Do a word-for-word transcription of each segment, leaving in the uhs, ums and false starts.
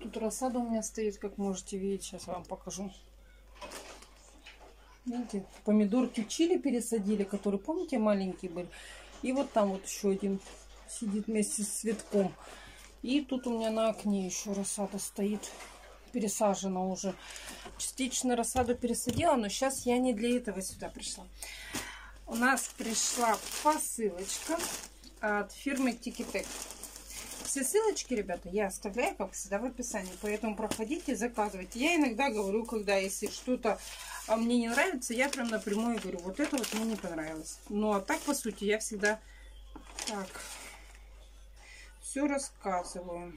Тут рассада у меня стоит, как можете видеть. Сейчас вам покажу. Видите, помидорки чили пересадили, которые, помните, маленькие были. И вот там вот еще один сидит вместе с цветком. И тут у меня на окне еще рассада стоит. Пересажена уже. Частично рассаду пересадила, но сейчас я не для этого сюда пришла. У нас пришла посылочка от фирмы Tiki-Tek. Все ссылочки, ребята, я оставляю, как всегда, в описании. Поэтому проходите, заказывайте. Я иногда говорю, когда если что-то мне не нравится, я прям напрямую говорю, вот это вот мне не понравилось. Ну, а так, по сути, я всегда так все рассказываю.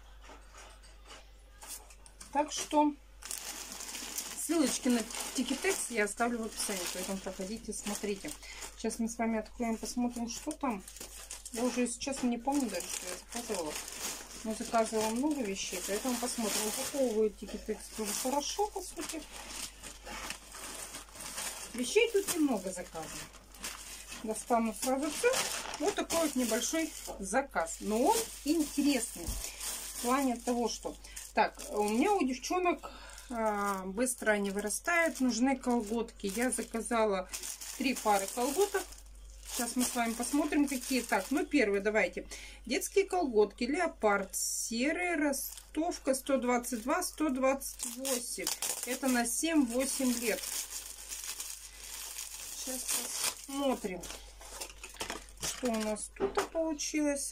Так что ссылочки на Tiki-Tek я оставлю в описании. Поэтому проходите, смотрите. Сейчас мы с вами откроем, посмотрим, что там. Я уже, если честно, не помню даже, что я заказывала. Но заказывала много вещей, поэтому посмотрим. Упаковывают Tiki-Tek тоже хорошо, по сути. Вещей тут немного заказано. Достану сразу все. Вот такой вот небольшой заказ. Но он интересный. В плане того, что... Так, у меня у девчонок а, быстро они вырастают. Нужны колготки. Я заказала три пары колготок. Сейчас мы с вами посмотрим, какие. Так, ну первые давайте. Детские колготки. Леопард. Серые. Ростовка сто двадцать два сто двадцать восемь. Это на семь-восемь лет. Сейчас посмотрим, что у нас тут получилось.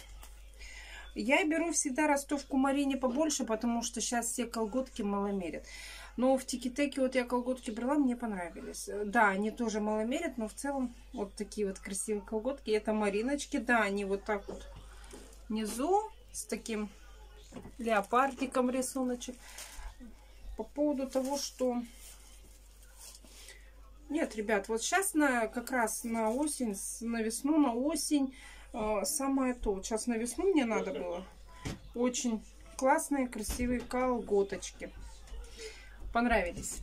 Я беру всегда ростовку Марине побольше, потому что сейчас все колготки маломерят. Но в Tiki-Tek вот я колготки брала, мне понравились. Да, они тоже маломерят, но в целом вот такие вот красивые колготки. Это Мариночки, да, они вот так вот внизу с таким леопардиком рисуночек. По поводу того, что... Нет, ребят, вот сейчас на, как раз на осень, на весну, на осень э, самое то. Вот сейчас на весну мне надо было. Очень классные, красивые колготочки. Понравились.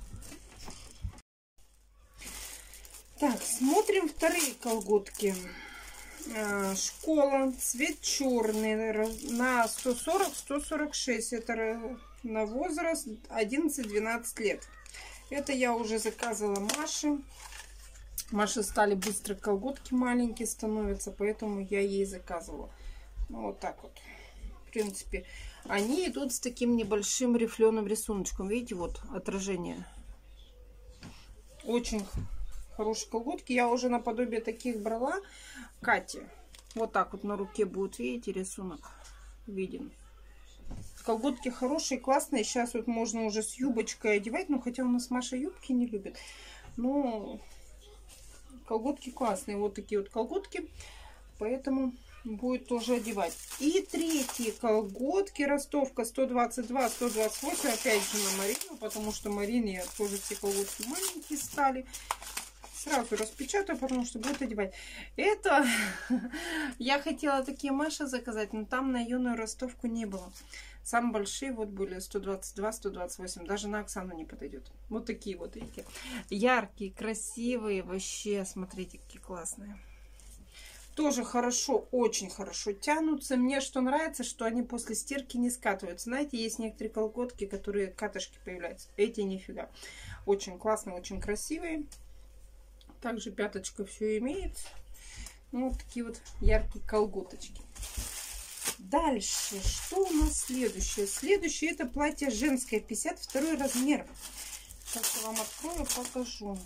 Так, смотрим вторые колготки. Э, школа, цвет черный, на сто сорок — сто сорок шесть. Это на возраст одиннадцать-двенадцать лет. Это я уже заказывала Маше. Маше стали быстро колготки маленькие становятся, поэтому я ей заказывала. Ну, вот так вот. В принципе, они идут с таким небольшим рифленым рисуночком. Видите, вот отражение. Очень хорошие колготки. Я уже наподобие таких брала Кате. Вот так вот на руке будет, видите, рисунок виден. Колготки хорошие, классные. Сейчас вот можно уже с юбочкой одевать. Ну, хотя у нас Маша юбки не любит. Но колготки классные. Вот такие вот колготки. Поэтому будет тоже одевать. И третьи колготки. Ростовка сто двадцать два — сто двадцать восемь. Опять же на Марину. Потому что Марине тоже все колготки маленькие стали. Сразу распечатаю, потому что будет одевать. Это я хотела такие Маше заказать, но там на юную ростовку не было. Самые большие вот были сто двадцать два — сто двадцать восемь. Даже на Оксану не подойдет. Вот такие вот, видите. Яркие, красивые. Вообще, смотрите, какие классные. Тоже хорошо, очень хорошо тянутся. Мне что нравится, что они после стирки не скатываются. Знаете, есть некоторые колготки, которые катышки появляются. Эти нифига. Очень классные, очень красивые. Также пяточка все имеет. Ну, вот такие вот яркие колготочки. Дальше, что у нас следующее? Следующее это платье женское, пятьдесят второй размер. Сейчас я вам открою, покажу.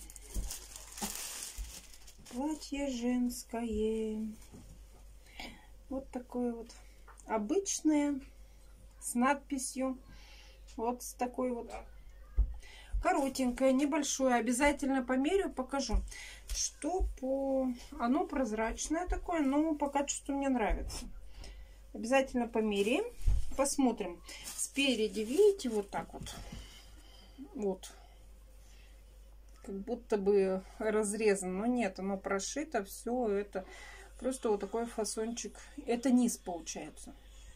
Платье женское. Вот такое вот обычное, с надписью. Вот с такой вот. Коротенькое, небольшое. Обязательно померю, покажу. Что по... Оно прозрачное такое, но по качеству мне нравится. Обязательно померяем. Посмотрим. Спереди, видите, вот так вот. Вот. Как будто бы разрезано. Но нет, оно прошито. Все это. Просто вот такой фасончик. Это низ получается.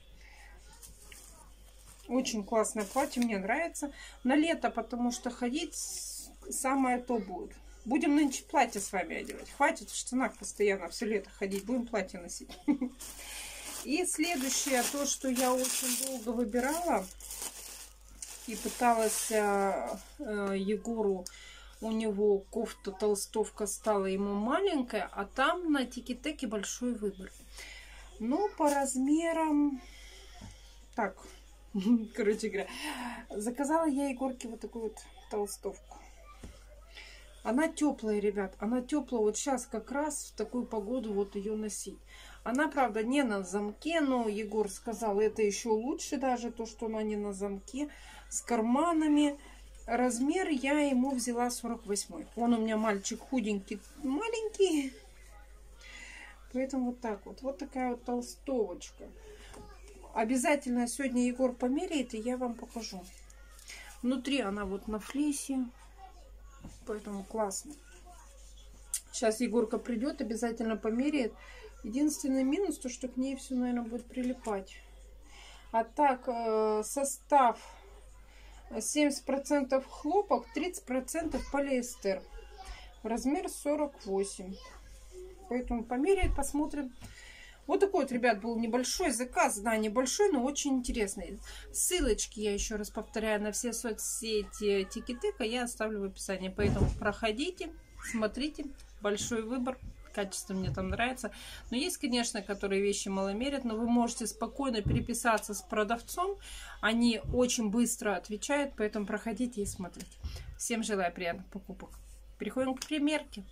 Очень классное платье, мне нравится. На лето, потому что ходить самое то будет. Будем нынче платье с вами одевать. Хватит в штанах постоянно все лето ходить. Будем платье носить. И следующее, то, что я очень долго выбирала и пыталась э, э, Егору, у него кофта толстовка стала ему маленькая, а там на Тики-Теке большой выбор. Но по размерам, так, короче говоря, заказала я Егорке вот такую вот толстовку. Она теплая, ребят, она теплая. Вот сейчас как раз в такую погоду вот ее носить. Она, правда, не на замке, но Егор сказал, это еще лучше даже, то, что она не на замке, с карманами. Размер я ему взяла сорок восьмой. Он у меня мальчик худенький, маленький. Поэтому вот так вот. Вот такая вот толстовочка. Обязательно сегодня Егор померяет, и я вам покажу. Внутри она вот на флисе. Поэтому классно. Сейчас Егорка придет, обязательно померяет. Единственный минус, то что к ней все, наверное, будет прилипать. А так, состав семьдесят процентов хлопок, тридцать процентов полиэстер. Размер сорок восемь. Поэтому померяет, посмотрим. Вот такой вот, ребят, был небольшой заказ. Да, небольшой, но очень интересный. Ссылочки, я еще раз повторяю, на все соцсети Тики-Тека я оставлю в описании. Поэтому проходите, смотрите. Большой выбор. Качество мне там нравится. Но есть, конечно, которые вещи мало мерят. Но вы можете спокойно переписаться с продавцом. Они очень быстро отвечают. Поэтому проходите и смотрите. Всем желаю приятных покупок. Переходим к примерке.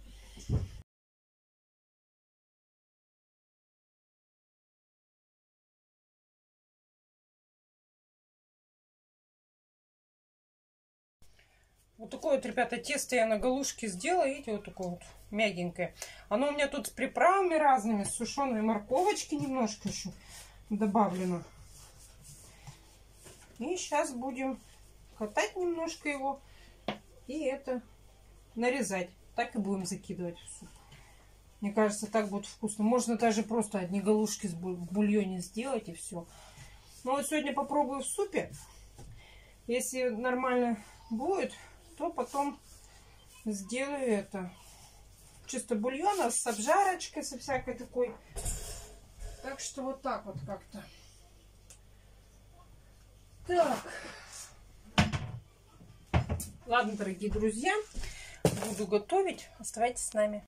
Вот такое вот, ребята, тесто я на галушке сделала. Видите, вот такое вот мягенькое. Оно у меня тут с приправами разными, с сушеной морковочки немножко еще добавлено. И сейчас будем катать немножко его и это нарезать. Так и будем закидывать в суп. Мне кажется, так будет вкусно. Можно даже просто одни галушки в бульоне сделать и все. Ну вот сегодня попробую в супе. Если нормально будет, то потом сделаю это. Чисто бульона с обжарочкой, со всякой такой. Так что вот так вот как-то. Так. Ладно, дорогие друзья. Буду готовить. Оставайтесь с нами.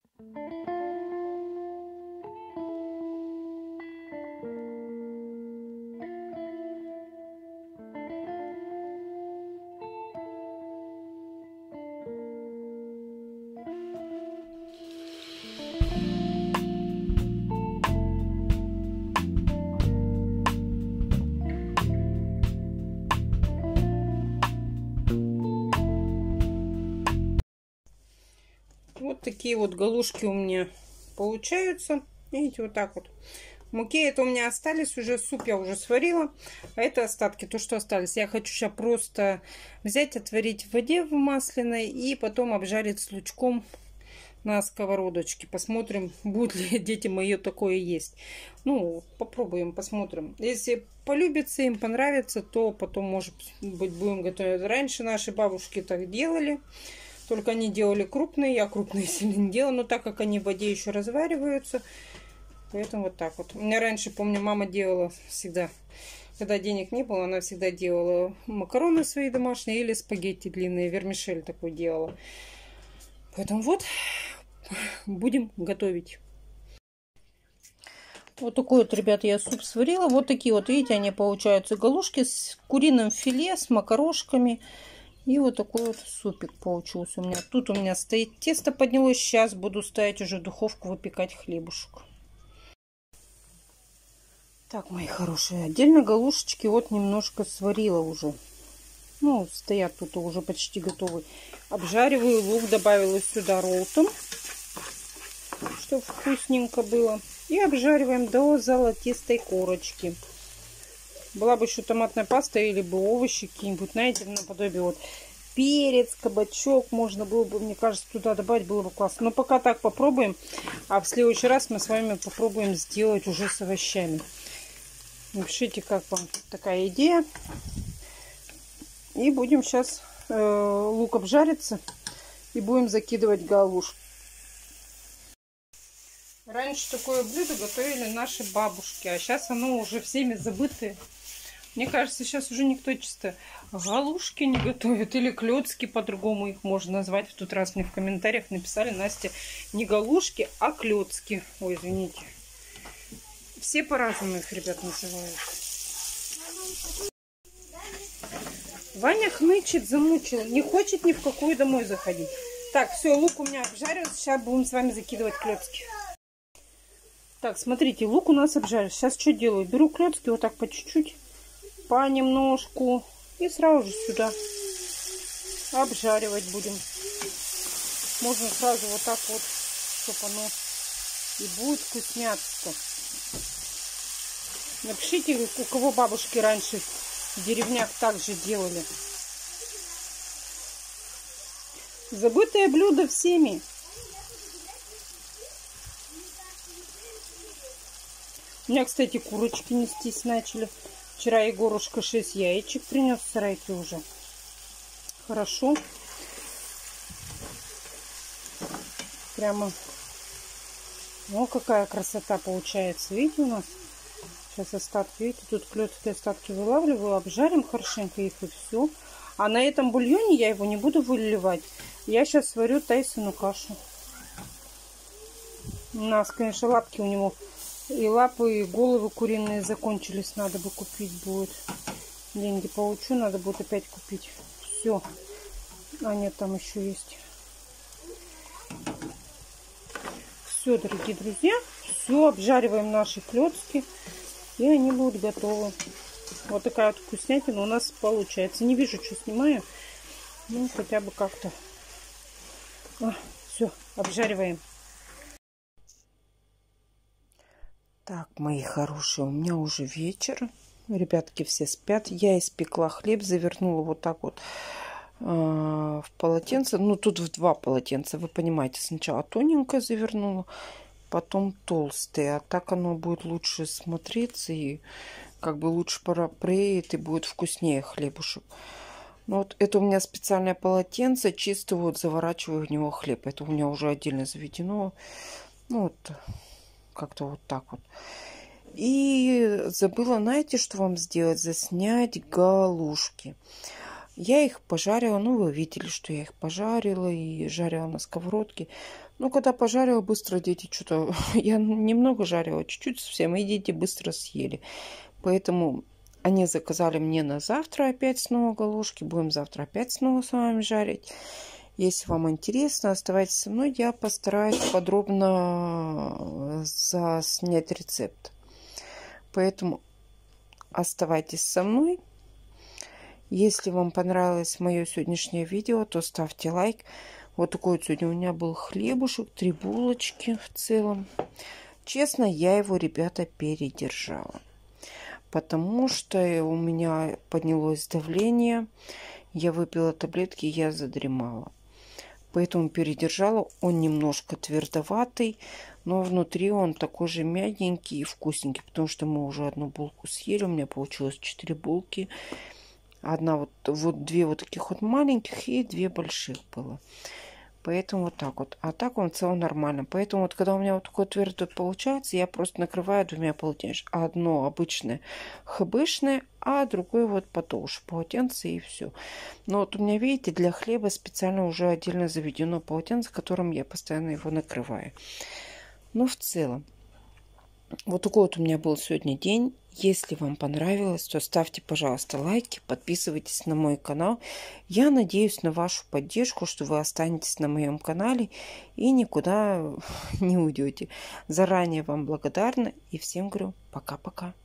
Вот такие вот галушки у меня получаются. Видите, вот так вот. Муки это у меня остались уже. Суп я уже сварила. А это остатки, то, что остались. Я хочу сейчас просто взять, отварить в воде в масляной. И потом обжарить с лучком на сковородочке. Посмотрим, будут ли дети мои такое есть. Ну, попробуем, посмотрим. Если полюбится, им понравится, то потом, может быть, будем готовить. Раньше наши бабушки так делали. Только они делали крупные, я крупные сильно не делала, но так как они в воде еще развариваются, поэтому вот так вот. У меня раньше, помню, мама делала всегда, когда денег не было, она всегда делала макароны свои домашние или спагетти длинные, вермишель такой делала. Поэтому вот, будем готовить. Вот такой вот, ребят, я суп сварила. Вот такие вот, видите, они получаются галушки с куриным филе, с макарошками. И вот такой вот супик получился у меня. Тут у меня стоит тесто поднялось. Сейчас буду ставить уже в духовку выпекать хлебушек. Так, мои хорошие. Отдельно галушечки вот немножко сварила уже. Ну, стоят тут уже почти готовы. Обжариваю. Лук добавила сюда ролтон, чтобы вкусненько было. И обжариваем до золотистой корочки. Была бы еще томатная паста или бы овощи какие-нибудь, знаете, наподобие вот перец, кабачок. Можно было бы, мне кажется, туда добавить, было бы классно. Но пока так попробуем. А в следующий раз мы с вами попробуем сделать уже с овощами. Напишите, как вам такая идея. И будем сейчас э, лук обжариться. И будем закидывать галушки. Раньше такое блюдо готовили наши бабушки, а сейчас оно уже всеми забытое. Мне кажется, сейчас уже никто чисто галушки не готовит, или клёцки, по-другому их можно назвать. В тот раз мне в комментариях написали: Настя, не галушки, а клёцки. Ой, извините. Все по-разному их, ребят, называют. Ваня хнычет, замучил, не хочет ни в какую домой заходить. Так, все, лук у меня обжарился, сейчас будем с вами закидывать клёцки. Так, смотрите, лук у нас обжарился. Сейчас что делаю? Беру клёцки вот так по чуть-чуть, понемножку, и сразу же сюда обжаривать будем. Можно сразу вот так вот, чтобы оно и будет вкусняцко. Напишите, у кого бабушки раньше в деревнях также делали. Забытое блюдо всеми. У меня, кстати, курочки нестись начали. Вчера Егорушка шесть яичек принес в сарайке уже. Хорошо. Прямо. О, какая красота получается. Видите, у нас сейчас остатки. Видите, тут клёцки остатки вылавливаю. Обжарим хорошенько их и все. А на этом бульоне я его не буду выливать. Я сейчас сварю Тайсону кашу. У нас, конечно, лапки у него... И лапы, и головы куриные закончились. Надо бы купить будет. Деньги получу, надо будет опять купить. Все. А нет, там еще есть. Все, дорогие друзья. Все, обжариваем наши клёцки. И они будут готовы. Вот такая вот вкуснятина у нас получается. Не вижу, что снимаю. Ну, хотя бы как-то. Все, обжариваем. Так, мои хорошие, у меня уже вечер. Ребятки все спят. Я испекла хлеб, завернула вот так вот э, в полотенце. Ну, тут в два полотенца, вы понимаете. Сначала тоненькое завернула, потом толстое. А так оно будет лучше смотреться и как бы лучше проеет и будет вкуснее хлебушек. Ну, вот это у меня специальное полотенце. Чисто вот заворачиваю в него хлеб. Это у меня уже отдельно заведено. Ну, вот... Как-то вот так вот. И забыла, знаете, что вам сделать? Заснять галушки. Я их пожарила. Ну, вы видели, что я их пожарила и жарила на сковородке. Ну, когда пожарила, быстро дети что-то... Я немного жарила, чуть-чуть совсем, и дети быстро съели. Поэтому они заказали мне на завтра опять снова галушки. Будем завтра опять снова с вами жарить. Если вам интересно, оставайтесь со мной. Я постараюсь подробно заснять рецепт. Поэтому оставайтесь со мной. Если вам понравилось мое сегодняшнее видео, то ставьте лайк. Вот такой вот сегодня у меня был хлебушек, три булочки в целом. Честно, я его, ребята, передержала. Потому что у меня поднялось давление. Я выпила таблетки, я задремала. Поэтому передержала. Он немножко твердоватый, но внутри он такой же мягенький и вкусненький. Потому что мы уже одну булку съели. У меня получилось четыре булки. Одна вот, вот две вот таких вот маленьких и две больших было. Поэтому вот так вот. А так он в целом нормально. Поэтому вот когда у меня вот такой твердый получается, я просто накрываю двумя полотенцами. Одно обычное хбшное, а другое вот потолще полотенце и все. Но вот у меня, видите, для хлеба специально уже отдельно заведено полотенце, которым я постоянно его накрываю. Но в целом, вот такой вот у меня был сегодня день. Если вам понравилось, то ставьте, пожалуйста, лайки, подписывайтесь на мой канал. Я надеюсь на вашу поддержку, что вы останетесь на моем канале и никуда не уйдете. Заранее вам благодарна и всем говорю пока-пока.